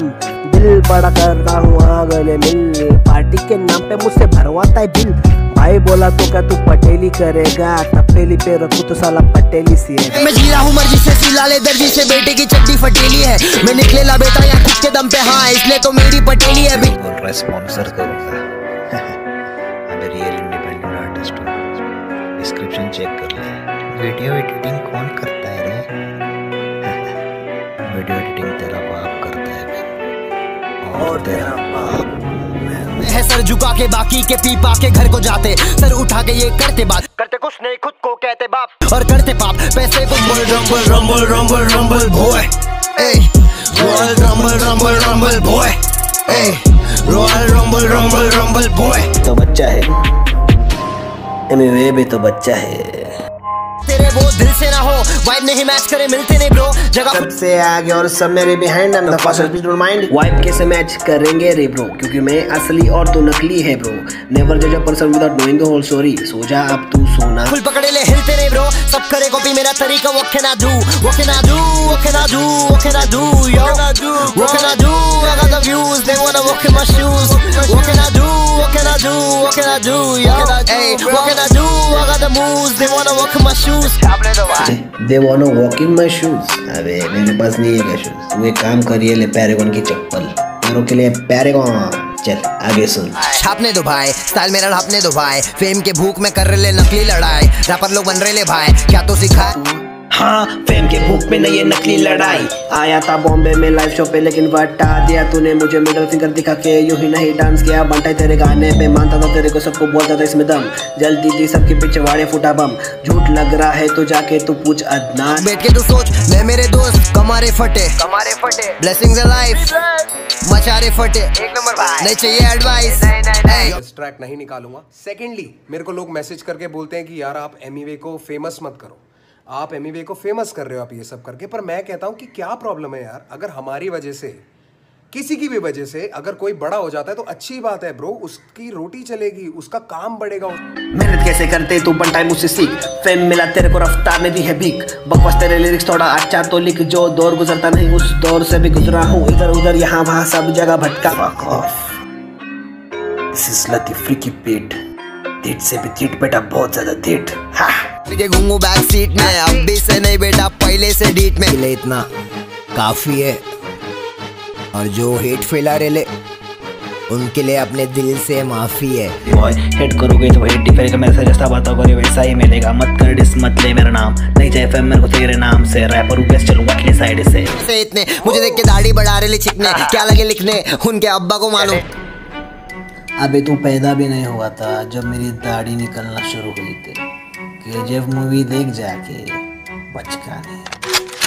बम, दिल बड़ा करता हूँ गले मिल, पार्टी के नाम पे मुझसे भरवाता है बिल। भाई बोला तो क्या तू पटेली करेगा, तपेली पे रखू तो साला पटेली सी है। मैं जी रहा हूँ मर्जी से, सिला ले दर्जी से, बेटे की चड्डी फटेली है। मैं निकलेला बेटा यहाँ खुद के दम पे, हाँ इसलिए तो मेरी पटेली है। बोल रहा है स्पॉन्सर करूँगा। मैं रियल इंडिपेंडेंट आर्टिस्ट हूँ। डिस्क्रिप्शन चेक कर ले। वीडियो एडिटिंग कौन करता है रे? वीडियो एडिटिंग तेरा बाप करता है और तेरा बाप है। सर झुका के बाकी के पी पा के घर को जाते, सर उठा के ये करते बात, करते कुछ नहीं खुद को कहते बाप और करते पाप। पैसे को rumble rumble rumble rumble boy, royal rumble rumble rumble boy, royal rumble rumble rumble boy. तो बच्चा है, एमवे भी तो बच्चा है। तेरे वो दिल से ना हो, वाइब नहीं मैच करे, मिलते नहीं ब्रो, जगह सबसे आगे और सब मेरे behind, I'm the fastest, please don't mind। Vibe कैसे मैच करेंगे रे ब्रो, क्योंकि मैं असली और तू नकली है ब्रो। नेवर जज a person without knowing the whole story. सो जा अब तू सोना, फुल पकड़े ले हिलते नहीं ब्रो, सब करे कॉपी मेरा तरीका। वो कैन आई डू, वो कैन आई डू, वो कैन आई डू, वो कैन आई डू, यो वो can I do, I got the views, they wanna walk in my shoes। What can I do, what can I do, what can I do, yo hey, what can I do, I got the moves, they wanna walk in my shoes। They wanna walk in my shoes। अबे मेरे पास नहीं है क्या shoes. तू एक काम करिए, ले पैरागॉन की चप्पल, पैरों के लिए पैरागॉन। चल आगे सुन। छापने दो भाई, स्टाइल मेरा ढापने दो भाई, फेम के भूख में कर रहे नकली लड़ाई, रैपर लोग बन रहे भाई, क्या तो सिखाए। हाँ फेम के भूख में नहीं ये नकली लड़ाई। आया था बॉम्बे में लाइव शो पे, लेकिन बता दिया तूने मुझे मिडल फिंगर दिखा के। यूं ही नहीं डांस किया बंटाई तेरे गाने पे, मानता था तेरे को, सबको बोलता था इसमें दम। जल्दी थी सबके पीछे वाड़े फूटा बम। झूठ लग रहा है तो जाके तू पूछ अदनान। बैठ के तू सोच, मैं मेरे दोस्त कमारे फटे, कमारे फटे, ब्लेसिंग्स इन लाइफ मचारे फटे, एक नंबर भाई, नहीं चाहिए एडवाइस। ट्रैक नहीं निकालूंगा। सेकेंडली मेरे को लोग मैसेज करके बोलते हैं कि यार आप एमिवे को फेमस मत करो, आप एमिवे को फेमस कर रहे हो आप ये सब करके। पर मैं कहता हूं कि क्या प्रॉब्लम है यार, अगर हमारी वजह से, किसी की भी वजह से अगर कोई बड़ा हो जाता है तो अच्छी बात है ब्रो, उसकी रोटी चलेगी, उसका काम बढ़ेगा। मेहनत कैसे करते तू बनटाई मुझसे सीख, फेम मिला तेरे को रफ्तार ने दी है भीख। बकवास तेरे लिरिक्स थोड़ा अच्छा तो लिख, जो दौर गुजरता नहीं उस दौर से भी गुजरा हूँ। इधर उधर यहाँ वहाँ सब जगह भटका। Fuck off। This is Latif Freaky Beat। Date से भी डेट बेटा, बहुत ज्यादा डेट। के घूमू बैक सीट में, अब भी से नहीं बेटा, पहले से डीट में। ले इतना काफी है, और जो हेट फैला रहे ले उनके लिए अपने दिल से माफी है। बॉय हेट करोगे तो हेट ही करेगा, मेरे से जैसा बात करोगे वैसा ही मिलेगा। मत कर डिस, मत ले मेरा नाम, नहीं चाहे फेम मेरे को तेरे नाम से। रैपर हूँ बेस्ट, चलूंगा अगली साइड से। इतने मुझे देख के दाढ़ी बढ़ा रहे चिकने, क्या लगे लिखने उनके अब्बा को मालूम। अबे तू पैदा भी नहीं हुआ था जब मेरी दाढ़ी निकलना शुरू हुई थी। KGF मूवी देख जाके, बचकाने।